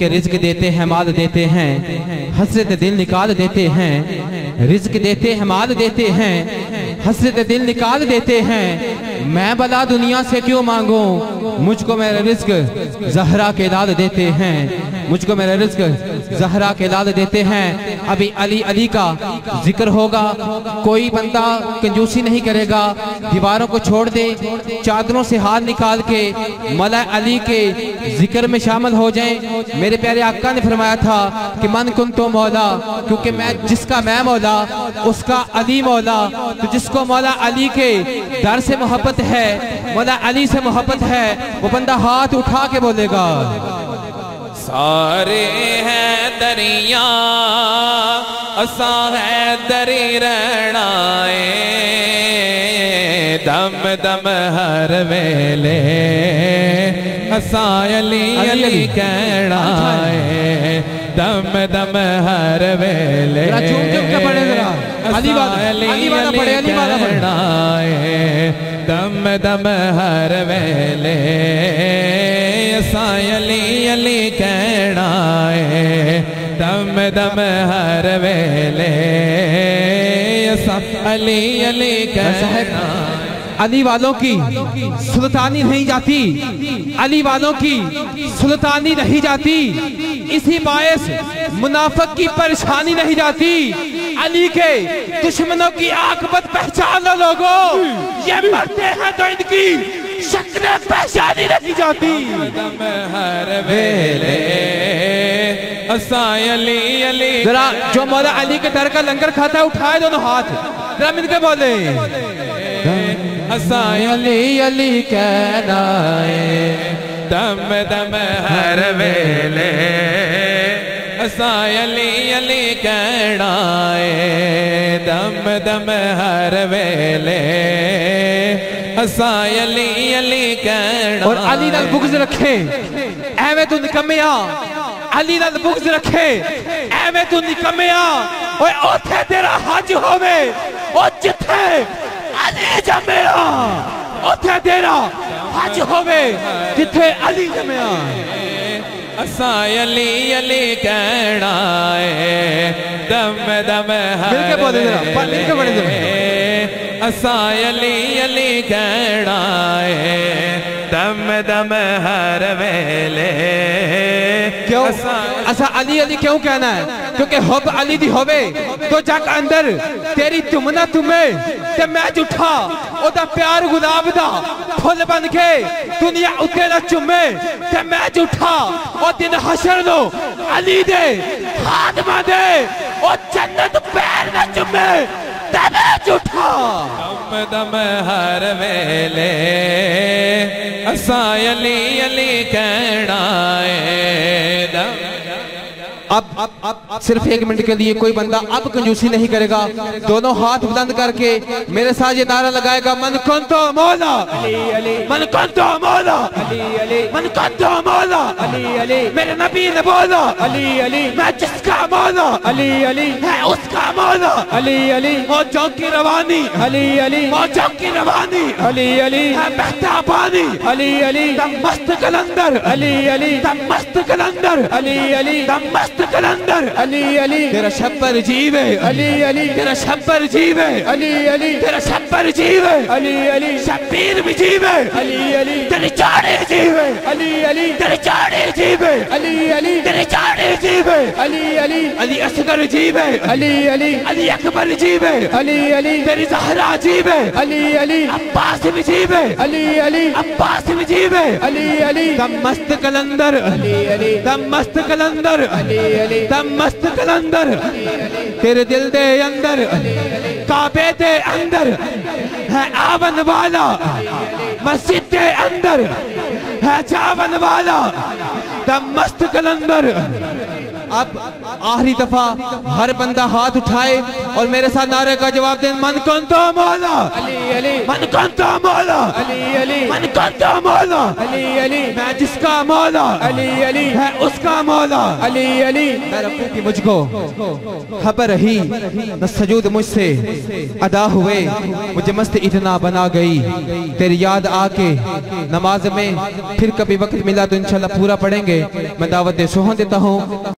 के रिज्क देते हैं माल देते हैं, हसरत दिल निकाल देते हैं। रिज्क देते हैं माल देते हैं, हसरत दिल निकाल देते हैं। मैं भला दुनिया से क्यों मांगूं, मुझको मेरा रिज्क ज़हरा के लाल देते हैं, मुझको मेरा रिज्क ज़हरा के लाल देते हैं। अभी अली अली का जिक्र होगा, कोई बंदा कंजूसी नहीं करेगा, दीवारों को छोड़ दे, चादरों से हाथ निकाल के मौला अली के जिक्र में शामिल हो जाएं। मेरे प्यारे आका ने फरमाया था कि मन कुन तो मौला, क्योंकि मैं जिसका मैं मौला उसका अली मौला। तो जिसको मौला अली के दर से मोहब्बत है, मौला अली से मोहब्बत है, वो बंदा हाथ उठा के बोलेगा सारे हैं दरिया असा है दरी रहना दम दम हर वेले असा अली अली कहना है दम दम हर वेले अली वाला पढ़े, अली वाला कहना है दम दम हर वेले असा अली अली कहना है दम दम हर वेले असा अली अली कहना। अली वालों की सुल्तानी नहीं जाती, अली वालों की सुल्तानी नहीं जाती, इसी बायस मुनाफिक की परेशानी नहीं जाती। अली के दुश्मनों की आकबत पहचान लो लोगों, ये मरते हैं तो इनकी शक्लें पहचानी नहीं जाती। हर वेले असा अली अली। जरा जो मौला अली के दर का लंगर खाता है उठाए दोनों हाथ, जरा मिलकर बोले असा अली अली कहना है दम दम हर वेले असा अली अली कहना है दम दम हर वेले असा अली अली कहना। और अली नाल बुग़्ज़ रखे एवें तू निकम्मिया, अली नाल बुग़्ज़ रखे एवें तू निकम्मिया। ओए ओथे तेरा हज होवे, ओ जिथे अली जम्मिया, ओथे तेरा हज होवे जिथे अली जम्मिया। असा अली अली कहना है दम दम हर वेले असा अली अली कहना है दम दम हर वेले। क्यों असा अली अली क्यों कहना है? क्योंकि हुब अली दी होवे तो जग अंदर तेरी तुमना तुम्हें ते मैं जुठा ओदा प्यार गुलाब दा फुल बन के दुनिया उत्ते ना चुमे ते मैं जुठा ओ दिन हशर नो अली दे हाथ में दे ओ जन्नत पैर ना चुमे ते मैं जुठा। दम दम हर वेले असा अली अली कहना है दम। अब सिर्फ एक मिनट के लिए कोई बंदा अब कंजूसी नहीं करेगा, दोनों हाथ बुलंद करके मेरे साथ ये नारा लगाएगा मन कुंतो मौला अली अली, मन कुंतो मौला अली अली, मन कुंतो मौला अली अली। मेरे नबी ने बोला अली अली, मैं जिसका मौला अली अली है उसका मौला अली अली। मौजों की रवानी अली अली, मौजों की रवानी अली अली है बहता पानी अली अली। दम मस्त कलंदर अली अली, दम मस्त कलंदर अली अली, दम मस्त कलंदर अली अली। तेरा शब्बर जीवे अली अली, तेरा शब्बर जीवे अली अली, तेरा शब्बर जीवे अली अली। शब्बीर भी जीवे अली अली, तेरे चाड़े जीवे अली अली, तेरे चाड़े जीवे अली अली, तेरे चाड़े जीवे अली अली। अली असगर जीवे अली अली, अली अकबर जीवे अली अली, तेरी ज़हरा जीवे अली अली। अब्बास भी जीवे अली अली, अब्बास भी जीवे अली अली। दम मस्त कलंदर अली अली, दम मस्त कलंदर अली अली, दम मस्त कलंदर तेरे दिल दे अंदर काबे दे अंदर है आवन वाला, मस्जिद के अंदर है जावन वाला। दम मस्त कलंदर अब आखिरी दफा हर बंदा हाथ उठाए और मेरे साथ नारे का जवाब दे, मन कंता मौला अली अली, मन कंता मौला अली अली, मन कंता मौला अली अली, मैं जिसका मौला अली अली, है उसका मौला अली अली। मैं रब्बू की मुझको खबर रही न सजूद मुझसे अदा हुए, मुझे मस्त इतना बना गई तेरी याद आके। नमाज में फिर कभी वक्त मिला तो इंशाल्लाह पूरा पढ़ेंगे। मैं दावत सोहन देता हूँ।